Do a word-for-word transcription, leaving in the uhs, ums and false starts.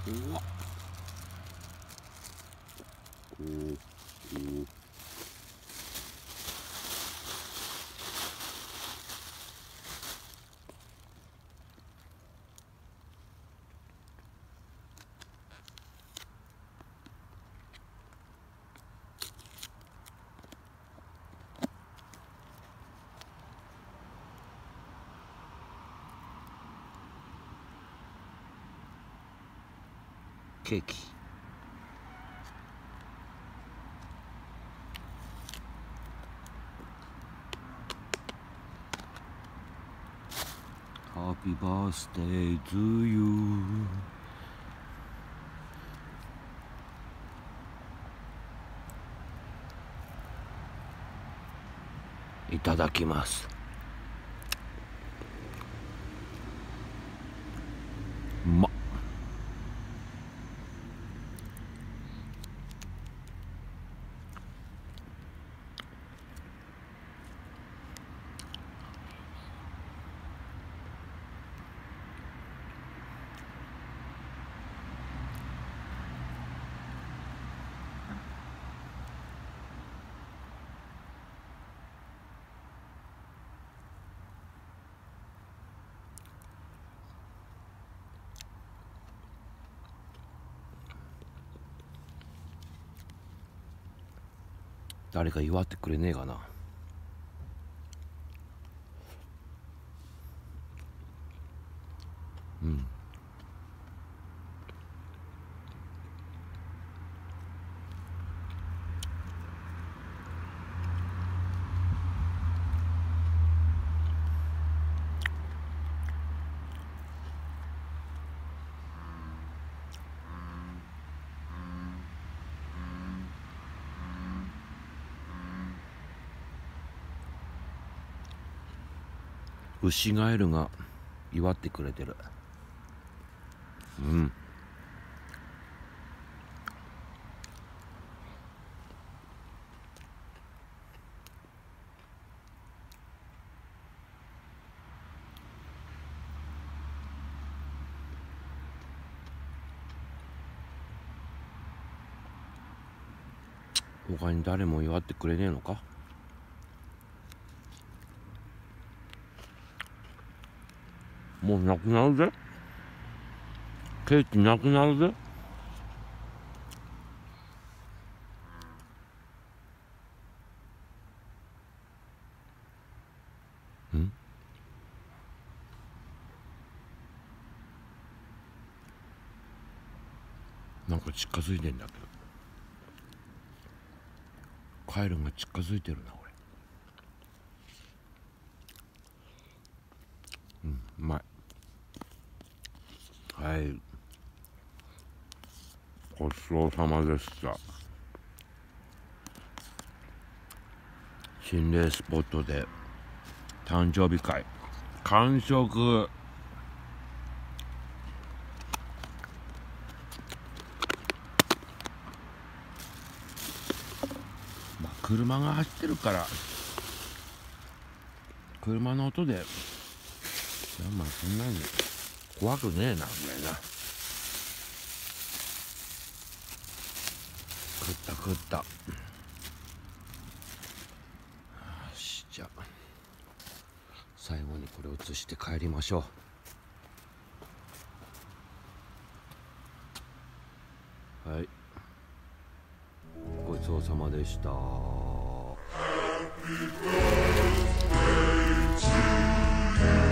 うわっ、おーおー、ケーキ。ハッピーバースデートゥーユー。いただきます。うまっ。誰か祝ってくれねえかな。うん。ウシガエルが祝ってくれてる。うん。他に誰も祝ってくれねえのか。もうなくなるぜ。ケーキなくなるぜ。ん？なんか近づいてんだけど。カエルが近づいてるな、俺。うん、うまい。はい。ごちそうさまでした。心霊スポットで誕生日会完食。まあ車が走ってるから車の音でまあそんなに怖くねえな、これな。食った食った。よし、じゃあ最後にこれを移して帰りましょう。はい、ごちそうさまでした。Happy birthday to you.